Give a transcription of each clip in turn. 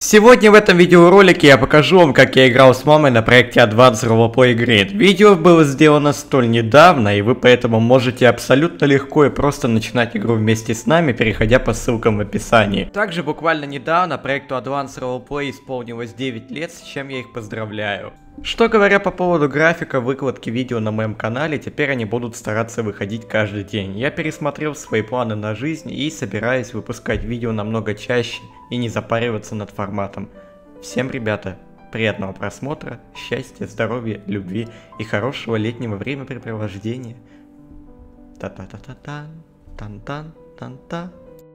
Сегодня в этом видеоролике я покажу вам, как я играл с мамой на проекте Advanced Roleplay Grid. Видео было сделано столь недавно, и вы поэтому можете абсолютно легко и просто начинать игру вместе с нами, переходя по ссылкам в описании. Также буквально недавно проекту Advanced Roleplay исполнилось 9 лет, с чем я их поздравляю. Что говоря по поводу графика выкладки видео на моем канале, теперь они будут стараться выходить каждый день. Я пересмотрел свои планы на жизнь и собираюсь выпускать видео намного чаще и не запариваться над форматом. Всем, ребята, приятного просмотра, счастья, здоровья, любви и хорошего летнего времяпрепровождения. Та-та-та-та-тан, тан-тан, тан-та,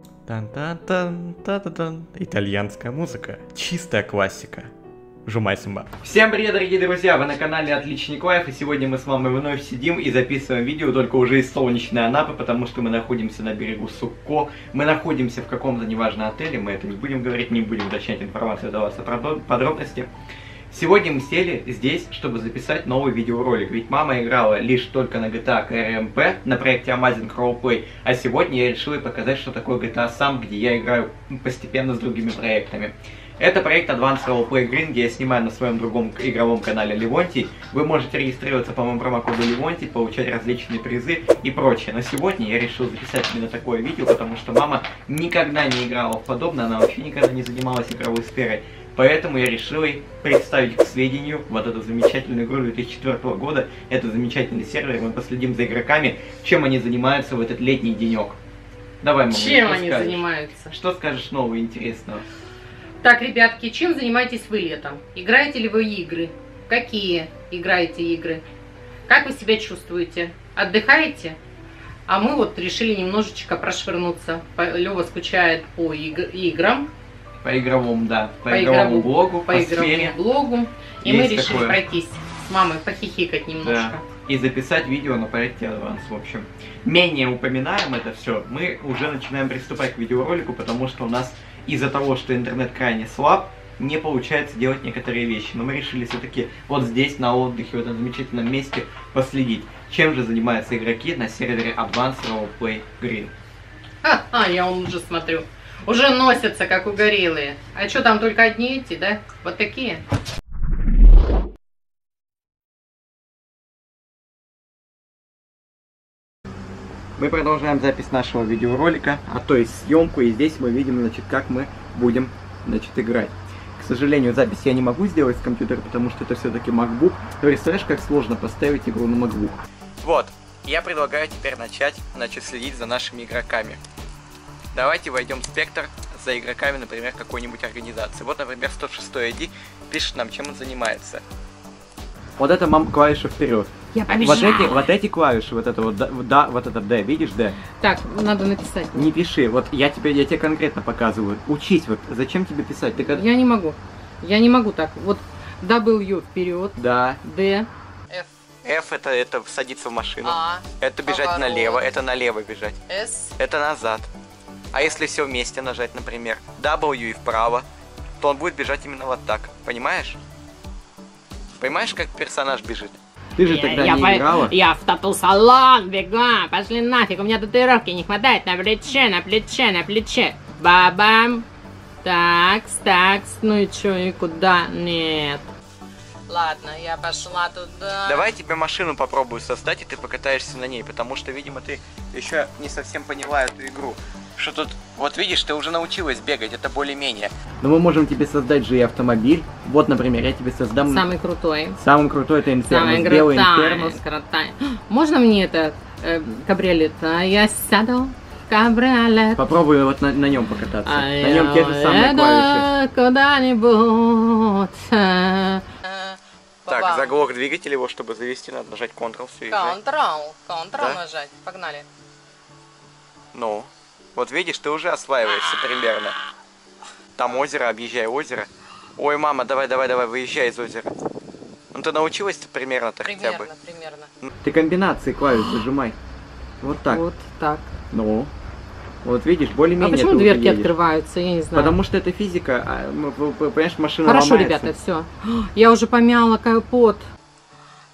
тан-тан-тан-та-та-тан. Итальянская музыка, чистая классика. Жумай сумба. Всем привет, дорогие друзья, вы на канале Отличник Лайф, и сегодня мы с мамой вновь сидим и записываем видео, только уже из солнечной Анапы, потому что мы находимся на берегу Сукко, мы находимся в каком-то неважном отеле, мы это не будем говорить, не будем уточнять информацию, даваться подробности. Сегодня мы сели здесь, чтобы записать новый видеоролик, ведь мама играла лишь только на GTA KRMP на проекте Amazing Roleplay, а сегодня я решил ей показать, что такое GTA Sam, где я играю постепенно с другими проектами. Это проект Advanced Roleplay Grid, где я снимаю на своем другом игровом канале Левонтий. Вы можете регистрироваться по моему промокоду Левонтий, получать различные призы и прочее. Но сегодня я решил записать именно такое видео, потому что мама никогда не играла в подобное, она вообще никогда не занималась игровой сферой. Поэтому я решил ей представить к сведению вот эту замечательную игру 2004 года. Это замечательный сервер, мы последим за игроками, чем они занимаются в этот летний денек. Давай, мама, чем они занимаются? Что скажешь нового интересного? Так, ребятки, чем занимаетесь вы летом? Играете ли вы игры? Какие играете игры? Как вы себя чувствуете? Отдыхаете? А мы вот решили немножечко прошвырнуться. Лёва скучает по играм. По игровому, да. По игровому блогу. По игровому блогу. И мы решили такое. Пройтись с мамой, похихикать немножко. Да. И записать видео на проекте Advance. В общем, менее упоминаем это все. Мы уже начинаем приступать к видеоролику, потому что у нас из-за того, что интернет крайне слаб, не получается делать некоторые вещи. Но мы решили все-таки вот здесь, на отдыхе, в этом замечательном месте, последить, чем же занимаются игроки на сервере Advanced Roleplay Grid. Я уже смотрю. Уже носятся, как угорелые. А что, там только одни эти, да? Вот такие? Мы продолжаем запись нашего видеоролика, а то есть съемку, и здесь мы видим, значит, как мы будем, значит, играть. К сожалению, запись я не могу сделать с компьютера, потому что это все-таки MacBook. Ты представляешь, как сложно поставить игру на MacBook? Вот, я предлагаю теперь начать, значит, следить за нашими игроками. Давайте войдем в спектр за игроками, например, какой-нибудь организации. Вот, например, 106 ID пишет нам, чем он занимается. Вот это, мам, клавиша вперед. Я побежала. Вот эти клавиши, вот это вот, да, вот это D, видишь, D? Так, надо написать. Не пиши, вот я тебе конкретно показываю. Учись, вот зачем тебе писать? Ты Я не могу. Я не могу так. Вот W вперед. Да. D. F это садиться в машину. А. Это бежать поворот. налево, это налево бежать. S. Это назад. А если все вместе нажать, например, W и вправо, то он будет бежать именно вот так. Понимаешь? Понимаешь, как персонаж бежит? Ты же тогда не играла? Я в тату-салон бегу, пошли нафиг, у меня татуировки не хватает на плече, на плече, на плече. Бабам. Такс, такс, ну и чё, и куда? Нет. Ладно, я пошла туда. Давай я тебе машину попробую создать, и ты покатаешься на ней, потому что, видимо, ты еще не совсем поняла эту игру. Что тут, вот видишь, ты уже научилась бегать, это более-менее. Но мы можем тебе создать же и автомобиль. Вот, например, я тебе создам... Самый крутой. Самый крутой это Инфернус, белый Инфернус. Можно мне это кабриолет? Я сяду в кабриолет. Попробуй вот на нем покататься. На нем те же самые клавиши. Куда-нибудь. Так, заглох двигатель его, чтобы завести, надо нажать Ctrl, все, Ctrl нажать, погнали. Ну, вот видишь, ты уже осваиваешься примерно. Там озеро, объезжай озеро. Ой, мама, давай, выезжай из озера. Ну ты научилась примерно-то хотя бы? Примерно. Ты комбинации клавиш зажимай. Вот так. Вот так. Ну, вот видишь, более-менее. А почему дверки открываются, я не знаю. Потому что это физика, понимаешь, машина Хорошо, ломается. ребята, все. Я уже помяла капот.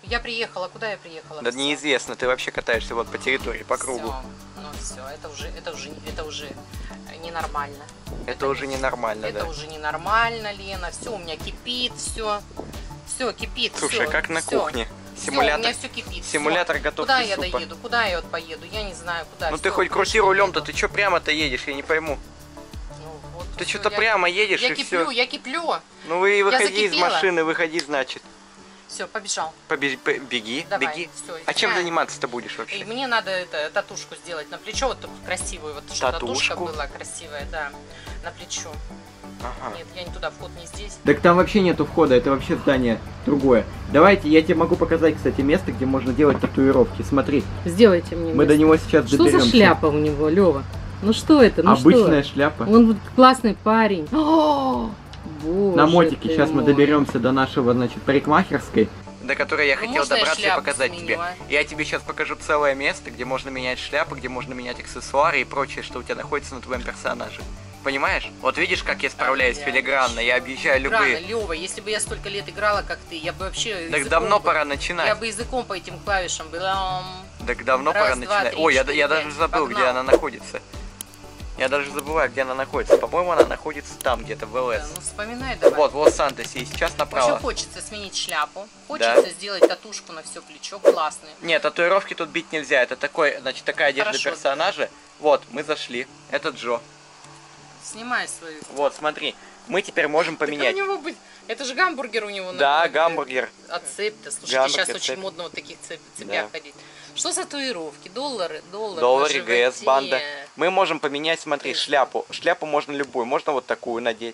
Я приехала, куда я приехала? Да неизвестно, ты вообще катаешься вот по территории, по кругу. Всё. Ну все, это уже ненормально. Это уже ненормально, это да. уже ненормально, Лена. Все, у меня кипит, все. Все, кипит. Слушай, всё, как на всё. кухне. Всё, Симулятор, у меня все кипит. симулятор всё. готовки Куда я супа. доеду? Куда я вот поеду? Я не знаю, куда. Ну Всё, ты хоть крути больше рулем-то, не ты что прямо-то едешь, я не пойму. Ну, вот, Ты всё, что-то прямо едешь я и киплю, все. я киплю. Ну вы выходи из закипела. машины, выходи, значит. Все, побежал. Беги, Давай, беги. всё, А чем я- заниматься-то будешь И вообще? мне надо татушку сделать на плечо, вот такую красивую, вот чтобы татушка Татушку? была красивая, да, на плечо. Ага. Нет, я не туда, вход не здесь. Так там вообще нету входа, это вообще здание другое. Давайте, я тебе могу показать, кстати, место, где можно делать татуировки. Смотри, Сделайте мне. мы до него сейчас Что доберемся. за шляпа у него, Лёва? Ну что это? Ну Обычная что? шляпа. Он вот классный парень. О, боже На мотике. ты Сейчас мы мой. доберемся до нашего, значит, парикмахерской. До которой я Ну, хотел можно я добраться и шляпу показать сменю, тебе. а? Я тебе сейчас покажу целое место, где можно менять шляпы, где можно менять аксессуары и прочее, что у тебя находится на твоем персонаже. Понимаешь? Вот видишь, как я справляюсь филигранно, я объезжаю любые... Лёва, если бы я столько лет играла, как ты, я бы вообще... Так языком давно бы- пора Я начинать. бы языком по этим клавишам была... Так давно Раз, пора два, начинать. три, Ой, я четыре, даже пять. забыл, где Погнал. она находится. Я даже забываю, где она находится. По-моему, она находится там, где-то в Да, ЛС. ну вспоминай давай. Вот, в Лос-Сантосе. И сейчас Еще направо. хочется сменить шляпу, хочется сделать татушку на все плечо, классную. Нет, татуировки тут бить нельзя. Это такой, значит, такая одежда Хорошо. персонажа. Вот, мы зашли. Это Джо. Снимай свою. Вот, смотри. Мы теперь можем поменять. Так у него быть... Это же гамбургер у него. Да, на- гамбургер. А цепь-то, слушайте, Гамбургер, сейчас очень цепь. модно вот таких цепях Да. ходить. Что за татуировки? Доллары на Доллар, животе. ГС, банда. Мы можем поменять, смотри, шляпу. Шляпу можно любую. Можно вот такую надеть.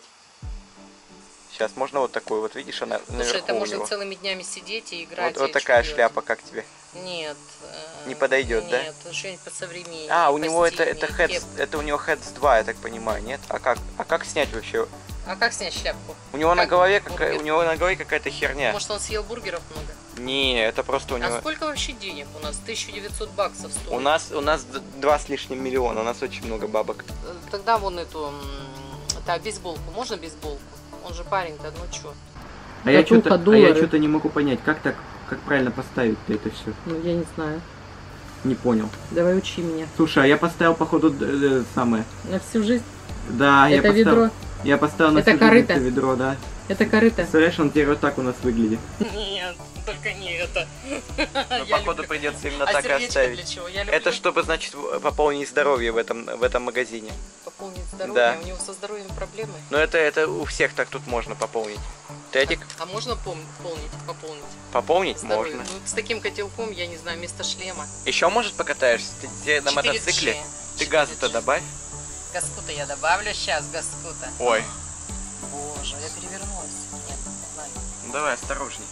Сейчас можно вот такую. Вот видишь, она Слушай, наверху это у можно него. целыми днями сидеть и играть. Вот и такая что шляпа, как тебе? делать? Нет. Не подойдет, да? Нет, что-нибудь посовременнее. А, у него это постельнее, Heads, это у него Heads 2, я так понимаю, нет? А как снять вообще? А как снять шляпку? У него на Как голове бургер? у него на голове какая-то херня. Может, он съел бургеров много? Не, это просто у А него. сколько вообще денег у нас? 1900 баксов стоит. У нас 2 с лишним миллиона, у нас очень много бабок. Тогда вон эту, бейсболку. Можно бейсболку? Он же парень-то, ну чё? А я что-то не могу понять, как правильно поставить-то это все. Ну, я не знаю. Не понял. Давай учи меня. Слушай, а я поставил походу самое. На всю жизнь? Да, Это ведро? Я поставил на Это всю жизнь корыто? это ведро, да. Это корыто? Представляешь, он теперь вот так у нас выглядит. Нет, только не это. Ну, походу придется именно А так и сердечко оставить. для чего? Я люблю Это чтобы, значит, пополнить здоровье в этом магазине. пополнить здоровье. Да. У него со здоровьем проблемы. Но это у всех так тут можно пополнить. Тедик, А можно пополнить? пополнить Здоровье. можно. Ну, с таким котелком, я не знаю, вместо шлема. Еще, может, покатаешься? Ты на 4G. мотоцикле? Ты газу-то 4G. добавь. Газку-то я добавлю сейчас, газку-то. Ой, Боже, я перевернулась. Нет, ладно. ну давай осторожней.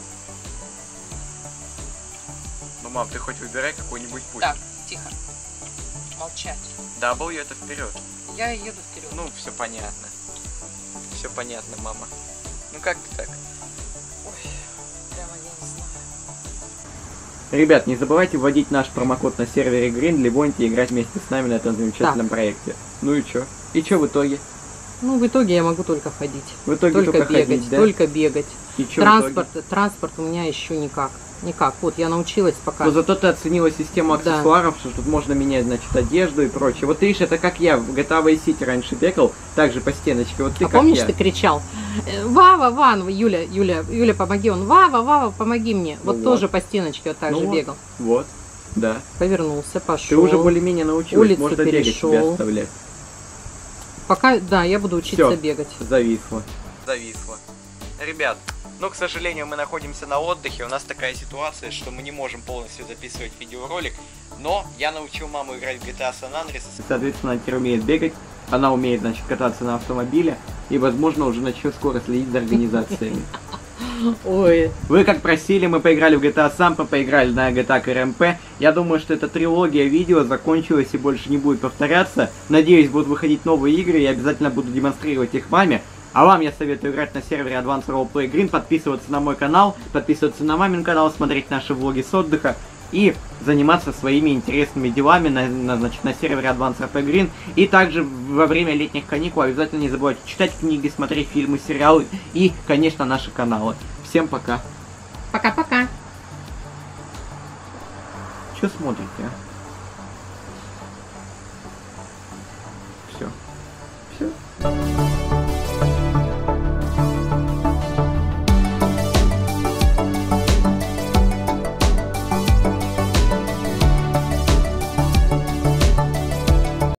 Ну, мам, ты хоть выбирай какой-нибудь путь. Так, тихо. Молчать. W это вперед. Я еду вперед. Ну, все понятно. Все понятно, мама. Ну как ты так? Ой, прямо я не знаю. Ребят, не забывайте вводить наш промокод на сервере Green для Бонти и играть вместе с нами на этом замечательном проекте. Ну и чё? И чё в итоге? Ну, в итоге я могу только ходить. В итоге только бегать, ходить, да? только бегать. И чё в итоге? Транспорт у меня еще никак. Никак. Вот я научилась пока. Но зато ты оценила систему Да. аксессуаров, что тут можно менять, значит, одежду и прочее. Вот ты видишь, это как я в GTA Vice City раньше бегал, также по стеночке. Вот ты А как помнишь, я. ты кричал: Вава, Ван, Юля, помоги. Он: Вава, помоги мне. Вот вот. тоже по стеночке вот так Ну же вот. бегал. Вот, да. Повернулся, пошел. Ты уже более-менее научилась, улицу можно бегать перешел. тебя оставлять. Пока, да, я буду учиться Всё. бегать. Зависло. Зависло. Ребят, ну, к сожалению, мы находимся на отдыхе, у нас такая ситуация, что мы не можем полностью записывать видеоролик, но я научил маму играть в GTA San Andreas. Соответственно, она теперь умеет бегать, она умеет, значит, кататься на автомобиле, и, возможно, уже начнет скоро следить за организациями. Ой. Вы как просили, мы поиграли в GTA Sam, мы поиграли на GTA RMP. Я думаю, что эта трилогия видео закончилась и больше не будет повторяться. Надеюсь, будут выходить новые игры, я обязательно буду демонстрировать их маме. А вам я советую играть на сервере Advanced Roleplay Green, подписываться на мой канал, подписываться на мамин канал, смотреть наши влоги с отдыха и заниматься своими интересными делами значит, на сервере Advanced RP Green. И также во время летних каникул обязательно не забывайте читать книги, смотреть фильмы, сериалы и, конечно, наши каналы. Всем пока! Пока-пока. Что смотрите, а? Все. Все.